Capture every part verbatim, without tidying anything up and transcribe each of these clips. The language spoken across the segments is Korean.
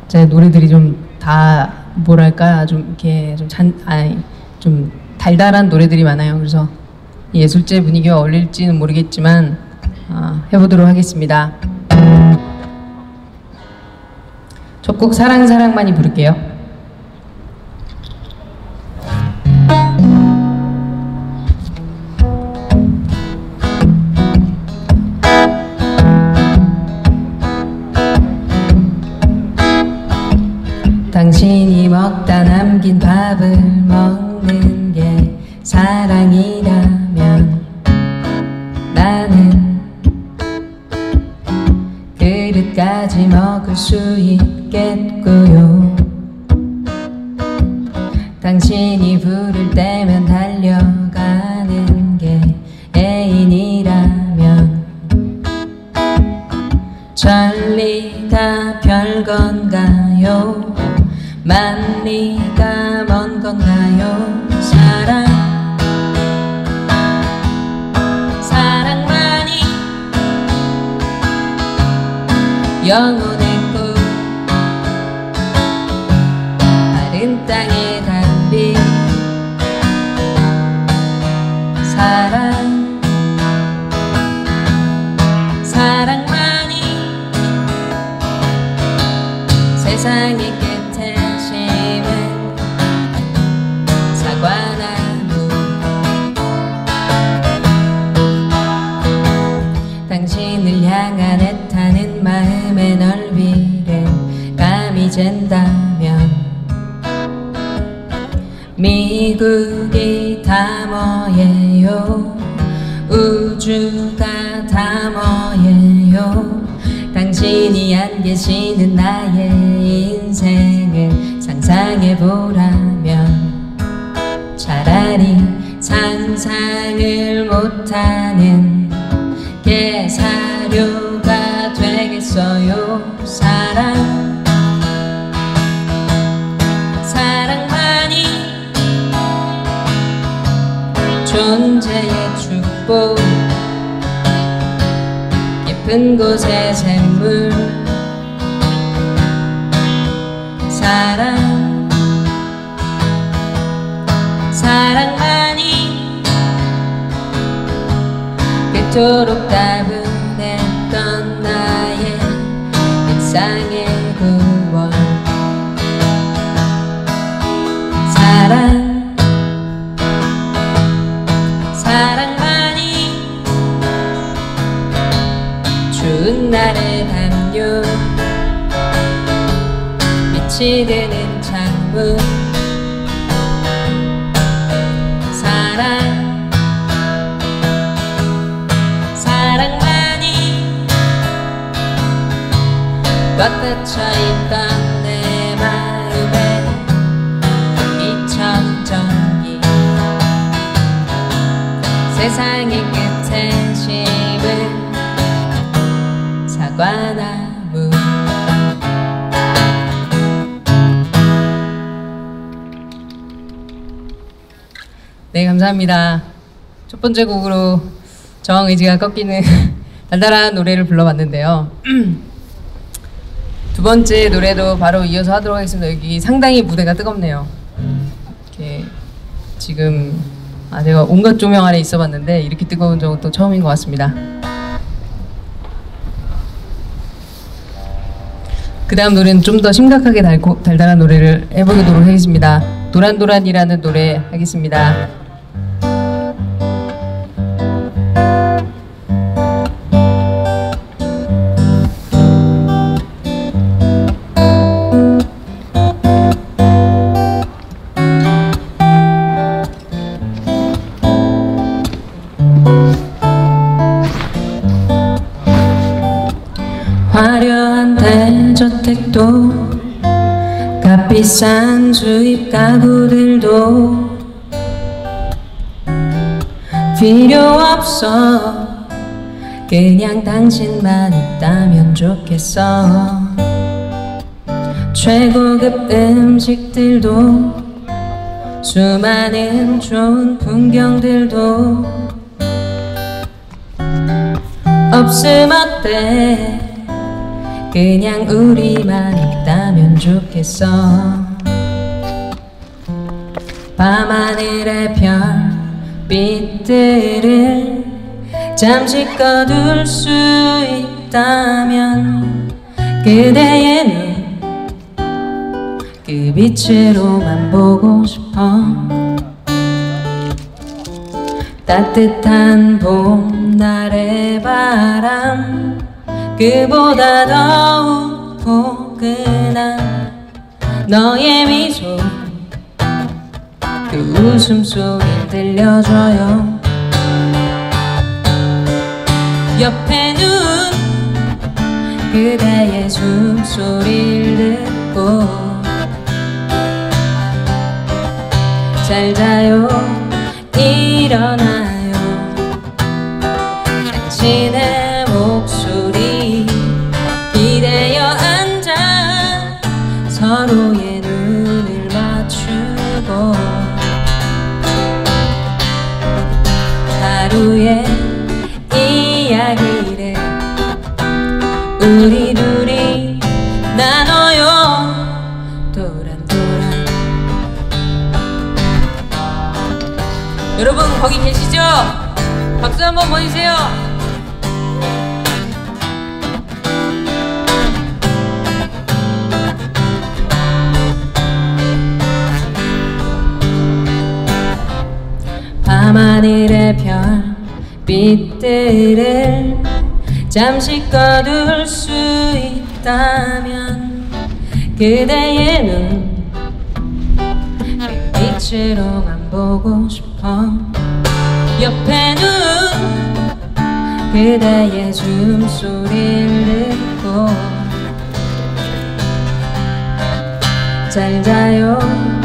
제 노래들이 좀 다 뭐랄까 좀 이렇게 좀 잔, 아니 좀 달달한 노래들이 많아요. 그래서 예술제 분위기와 어울릴지는 모르겠지만 어, 해보도록 하겠습니다. 첫 곡 사랑 사랑만이 부를게요. 당신이 먹다 남긴 밥을 먹는 게 사랑이라면 나는 그릇까지 먹을 수 있겠고요. 당신이 부를 때면 달려가는 게 애인이라면 천리가 별건가요? 만리가 먼 건가요? 사랑 사랑만이 영혼의 꿈 마른 땅의 달빛 사랑 사랑만이 세상의 끝에 심은 사과나무 당신을 향한 애타는 마음의 넓이를 감이 잰다면 미국이 다 뭐예요? 우주가 다 뭐예요? 당신이 안 계시는 나의 인생을 상상해보라면 차라리 상상을 못하는 게 사료가 되겠어요. 사랑 사랑만이 존재의 축복 예쁜 곳의 샘물 사랑 사랑만이 그토록 따분했던 나의 일상의 구원 사랑 사랑만이 추운 날의 담요 빛이 드는 창문 사랑 사랑만이 꽉 닫혀있던 내 마음에 이청정기 세상의 끝에 심은 사과나무 네, 감사합니다. 첫 번째 곡으로 저항 의지가 꺾이는 달달한 노래를 불러봤는데요. 두 번째 노래도 바로 이어서 하도록 하겠습니다. 여기 상당히 무대가 뜨겁네요. 이렇게 지금 아, 제가 온갖 조명 아래 있어봤는데 이렇게 뜨거운 적은 또 처음인 것 같습니다. 그 다음 노래는 좀 더 심각하게 달고, 달달한 노래를 해보도록 하겠습니다. 도란도란이라는 노래 하겠습니다. 화려한 대저택도 값비싼 수입 가구들도 필요 없어 그냥 당신만 있다면 좋겠어 최고급 음식들도 수많은 좋은 풍경들도 없음 어때 그냥 우리만 있다면 안다면 좋겠어. 밤하늘의 별빛들을 잠시 꺼둘 수 있다면 그대의 눈 그 빛으로만 보고 싶어. 따뜻한 봄날의 바람 그보다 더욱 포근한 너의 미소 그 웃음소리 들려줘요. 옆에 눈 그대의 숨소리를 듣고 잘 자요 일어나요. 당신의 목소리 기대어 앉아 서로의 눈을 맞추고 하루의 이야기를 우리 둘이 나눠요. 도란도란. 여러분 거기 계시죠? 박수 한번 보내주세요. 밤하늘의 별빛들을 잠시 꺼둘 수 있다면 그대의 눈 그 빛으로만 보고 싶어. 옆에 눈 그대의 숨소리를 듣고 잘 자요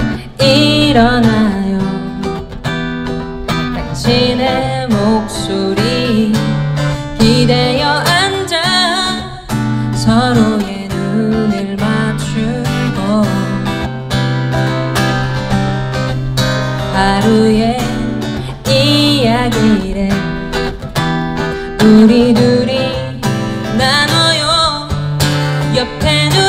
일어나요. 당신의 목소리 기대어 앉아 서로의 눈을 맞추고 하루의 이야기를 우리 둘이 나눠요. 옆에 눈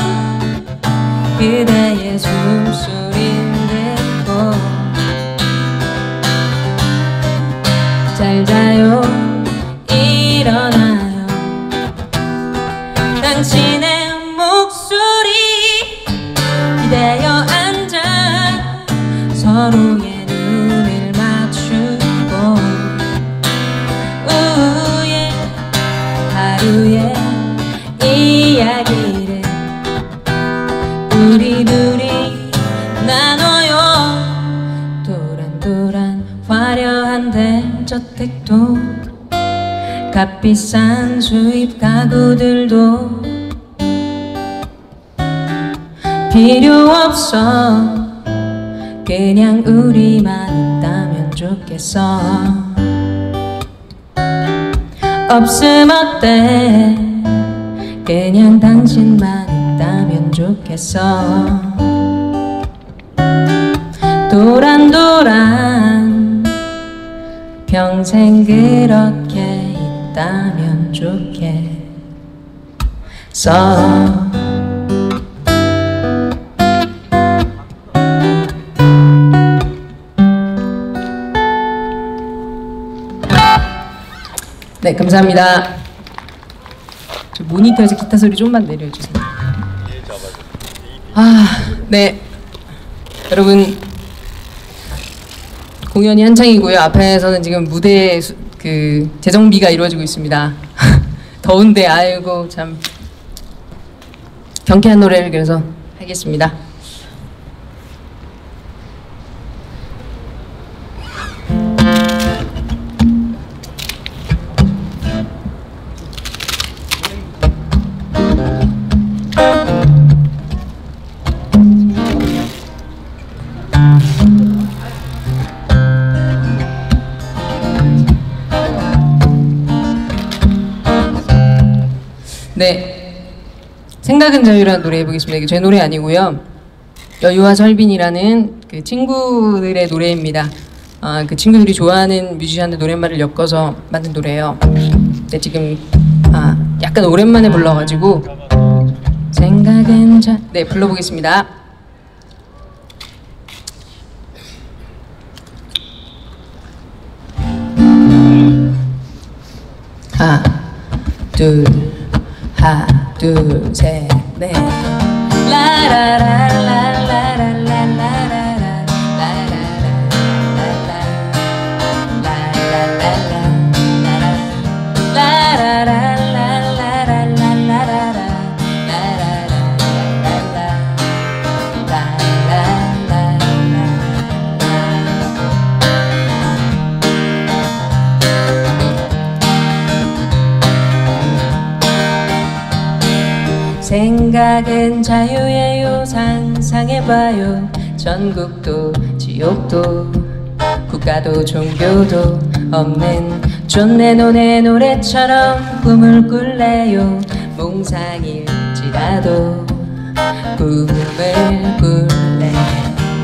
그대의 숨소리를 듣고 잘 자요 일어나요. 당신의 목소리 기대어 앉아 서로의 눈을 맞추고 우예 하루의 이야기를 우리 둘이 나눠요. 도란도란 화려한 대저택도 값비싼 수입 가구들도 필요 없어. 그냥 우리만 있다면 좋겠어. 없음 어때 그냥 당신만 있다면 좋겠어. 도란도란 평생 그렇게 있다면 좋겠어. 네, 감사합니다. 저 모니터에서 기타 소리 좀만 내려주세요. 아, 네. 여러분 공연이 한창이고요. 앞에서는 지금 무대 수, 그 재정비가 이루어지고 있습니다. 더운데 아이고 참 경쾌한 노래를 그래서 하겠습니다. 네, 생각은 자유라는 노래 해보겠습니다. 이게 제 노래 아니고요. 여유와 설빈이라는 그 친구들의 노래입니다. 아, 그 친구들이 좋아하는 뮤지션들 노랫말을 엮어서 만든 노래예요. 근데 지금 아, 약간 오랜만에 불러가지고 생각은 자... 네, 불러보겠습니다. 하나, 둘, 하나, 둘, 셋, 넷. 생각은 자유예요. 상상해봐요. 전국도 지옥도 국가도 종교도 없는 존내논의 노래처럼 꿈을 꿀래요. 몽상일지라도 꿈을 꿀래요.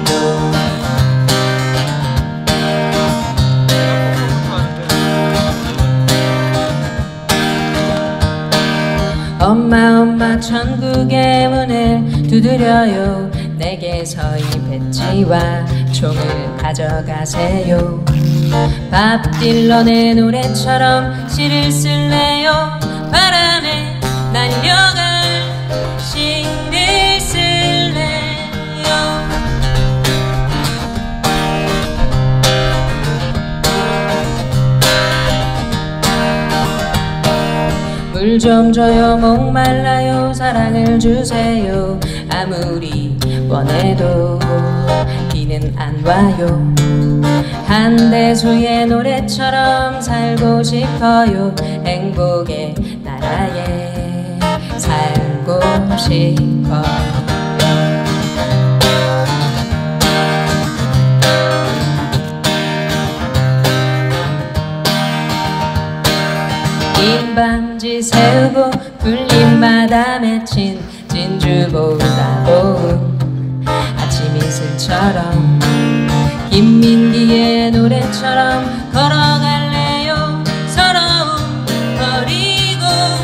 엄마 엄마 천국의 문을 두드려요. 내게서 이 배지와 총을 가져가세요. 밥 딜런의 노래처럼 시를 쓸래요. 바람에 날려갈 시를 쓸래요. 물 좀 줘요. 목말라요. 사랑을 주세요. 아무리 원해도 비는 안 와요. 한대수의 노래처럼 살고 싶어요. 행복의 나라에 살고 싶어요. 긴 반지 세우고 풀잎마다 맺힌 진주보다 고운 아침 이슬처럼 김민기의 노래처럼 걸어갈래요. 서러움 버리고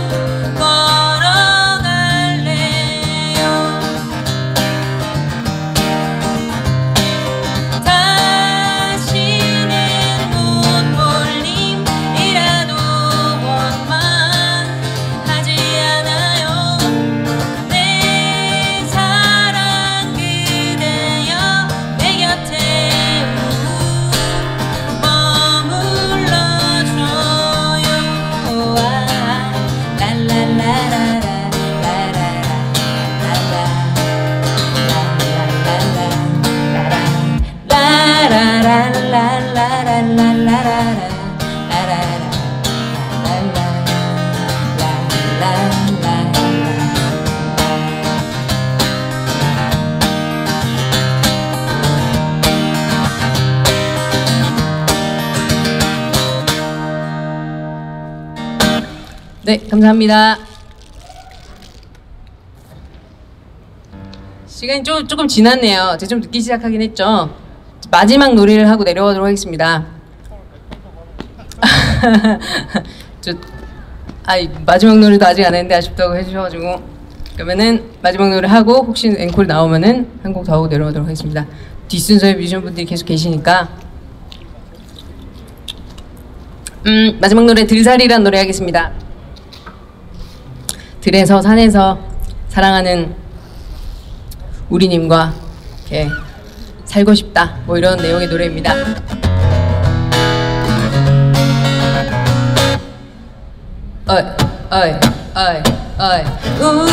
걸어갈래요. 다시는 못 볼 일이라도 원망하지 않아요. 내 사랑 그대여 내 곁에 머물러줘요. 네, 감사합니다. 시간이 좀, 조금 지났네요. 제가 좀 늦게 시작하긴 했죠. 마지막 노래를 하고 내려가도록 하겠습니다. 저, 아, 마지막 노래도 아직 안 했는데 아쉽다고 해주셔가지고 그러면은 마지막 노래 하고 혹시 앵콜 나오면은 한 곡 더 하고 내려가도록 하겠습니다. 뒷순서에 뮤지션분들이 계속 계시니까 음, 마지막 노래 들살이란 노래 하겠습니다. 들에서 산에서 사랑하는 우리님과 이렇게 살고 싶다 뭐 이런 내용의 노래입니다. 어이 어이 어이 어이 우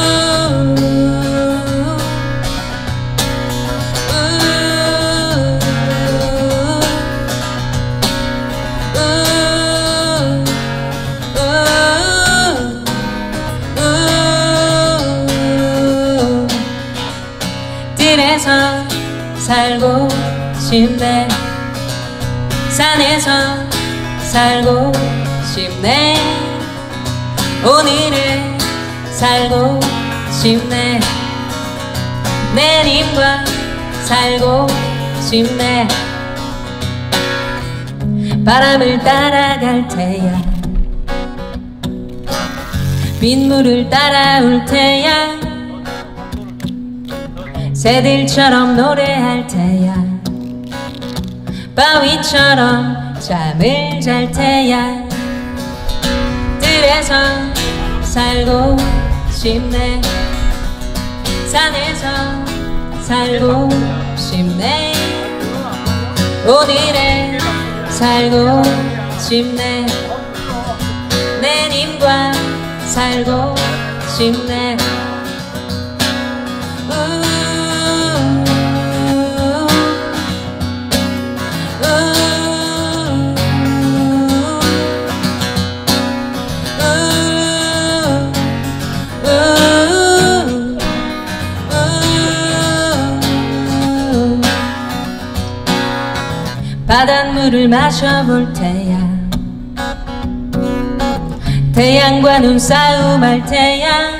들에서 살고 싶네. 산에서 살고 싶네. 오늘을 살고 싶네. 내일과 살고 싶네. 바람을 따라갈 테야. 빗물을 따라올 테야. 새들처럼 노래할 테야. 바위처럼 잠을 잘 테야. 들에서 살고 싶네. 산에서 살고 싶네. 오늘에 살고 싶네. 내님과 살고 싶네. 바닷물을 마셔볼 테야. 태양과 눈싸움 할 테야.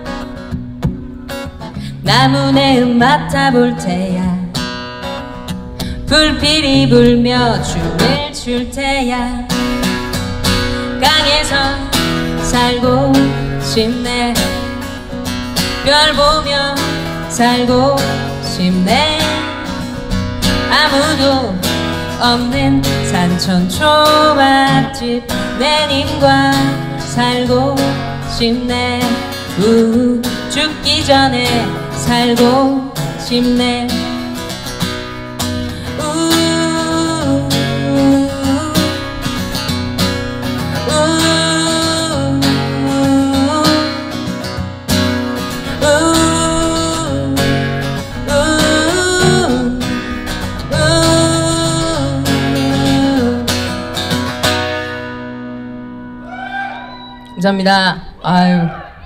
나무 내음 맡아볼 테야. 불필이 불며 춤을 출 테야. 강에서 살고 싶네. 별 보며 살고 싶네. 아무도 없는 산천 초밥집 내님과 살고 싶네. 우 죽기 전에 살고 싶네. 감사합니다. 아유.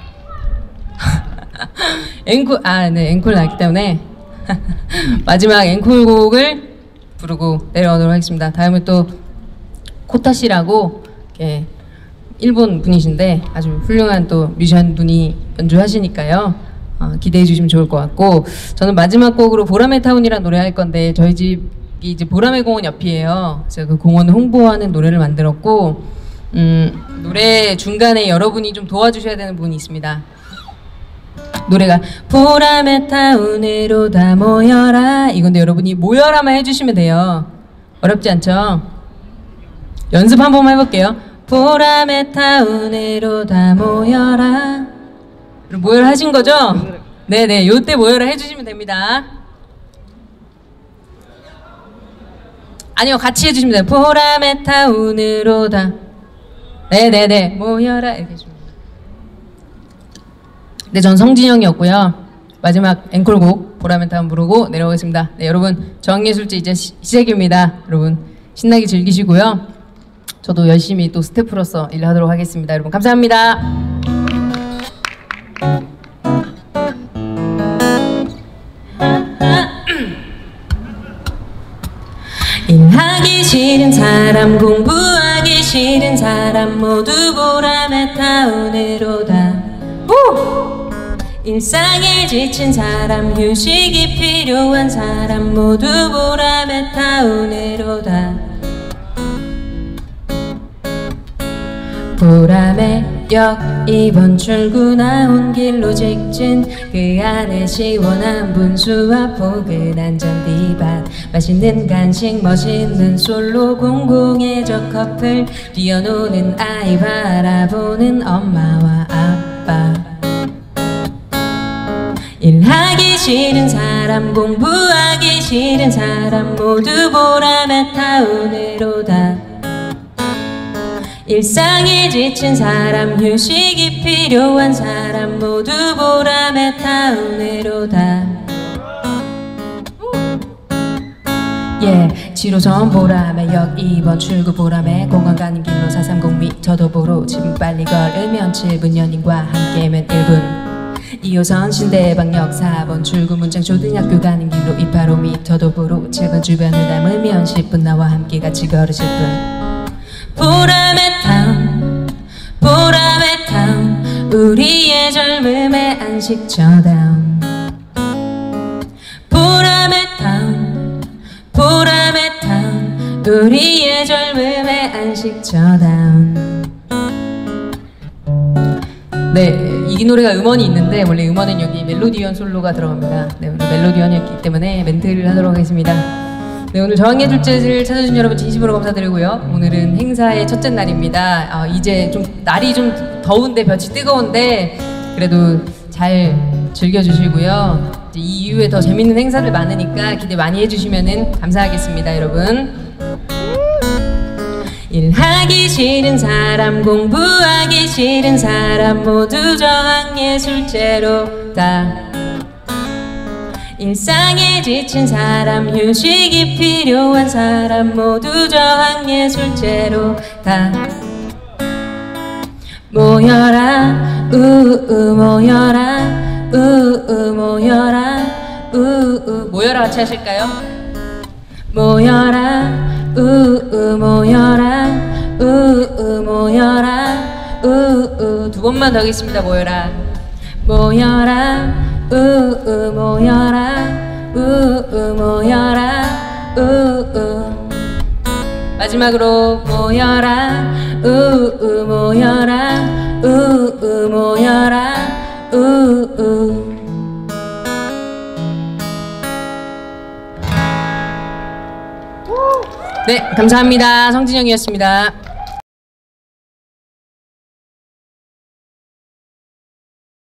앵콜, 아, 네, 앵콜 나왔기 때문에 마지막 앵콜곡을 부르고 내려오도록 하겠습니다. 다음에 또 코타 씨라고 이렇게 일본 분이신데 아주 훌륭한 또 뮤지션 분이 연주하시니까요. 어, 기대해 주시면 좋을 것 같고, 저는 마지막 곡으로 보라매 타운이라는 노래 할 건데 저희 집이 이제 보라매 공원 옆이에요. 제가 그 공원을 홍보하는 노래를 만들었고, 음, 노래 중간에 여러분이 좀 도와주셔야 되는 분이 있습니다. 노래가 보라매 타운으로 다 모여라 이건데 여러분이 모여라만 해주시면 돼요. 어렵지 않죠? 연습 한 번만 해볼게요. 보라매 타운으로 다 모여라. 모여라 하신 거죠? 네네, 요때 모여라 해주시면 됩니다. 아니요, 같이 해주시면 돼요. 보라매 타운으로 다 네네네 모여라 이렇게 해줍니다. 네, 전 성진영이었고요. 마지막 앵콜곡 보라매 타운 부르고 내려오겠습니다. 네, 여러분 저학예술제 이제 시, 시작입니다. 여러분 신나게 즐기시고요. 저도 열심히 또 스태프로서 일하도록 하겠습니다. 여러분 감사합니다. 일하기 싫은 사람, 공부하기 싫은 사람 모두 보라매 타운으로 다. 오! 일상에 지친 사람, 휴식이 필요한 사람 모두 보라매 타운으로 다. 보라매역 이 번 출구 나온 길로 직진, 그 안에 시원한 분수와 포근한 잔디밭, 맛있는 간식, 멋있는 솔로, 공공의적 커플, 뛰어노는 아이 바라보는 엄마와 아빠. 일하기 싫은 사람, 공부하기 싫은 사람 모두 보라매 타운으로 다. 일상에 지친 사람, 휴식이 필요한 사람 모두 보라매 타운으로 다. 예, 칠호선 보라매역 이 번 출구 보라매, 공원 가는 길로 사백삼십 미터 도보로 지금 빨리 걸으면 칠 분, 연인과 함께면 일 분. 이 호선 신대방역 사 번 출구 문장 초등학교 가는 길로 이백팔십오 미터 도보로 칠 번 주변을 담으면 십 분, 나와 함께 같이 걸으실 분. 보라매 타운, 보라매 타운, 우리의 젊음의 안식처다운. 보라매 타운, 보라매 타운, 우리의 젊음의 안식처다운. 네, 이게 이 노래가 음원이 있는데 원래 음원은 여기 멜로디언 솔로가 들어갑니다. 네, 오늘 멜로디언이었기 때문에 멘트를 하도록 하겠습니다. 네, 오늘 저항의 둘째를 찾아준 여러분 진심으로 감사드리고요. 오늘은 행사의 첫째 날입니다. 어, 이제 좀 날이 좀 더운데 볕이 뜨거운데 그래도 잘 즐겨주시고요. 이제 이 이후에 더 재밌는 행사들 많으니까 기대 많이 해주시면 감사하겠습니다, 여러분. 일하기 싫은 사람, 공부하기 싫은 사람 모두 저항예술제로 다. 일상에 지친 사람, 휴식이 필요한 사람 모두 저항예술제로 다. 모여라 우우 모여라 우우 모여라 우우 모여라 같이 하실까요? 모여라 우우 모여라 우우 모여라 우우 두 번만 더 하겠습니다. 모여라 모여라 우우 모여라 우우 모여라 우우 마지막으로 모여라 우우 모여라 우우 모여라 우우. 네, 감사합니다. 성진영이었습니다.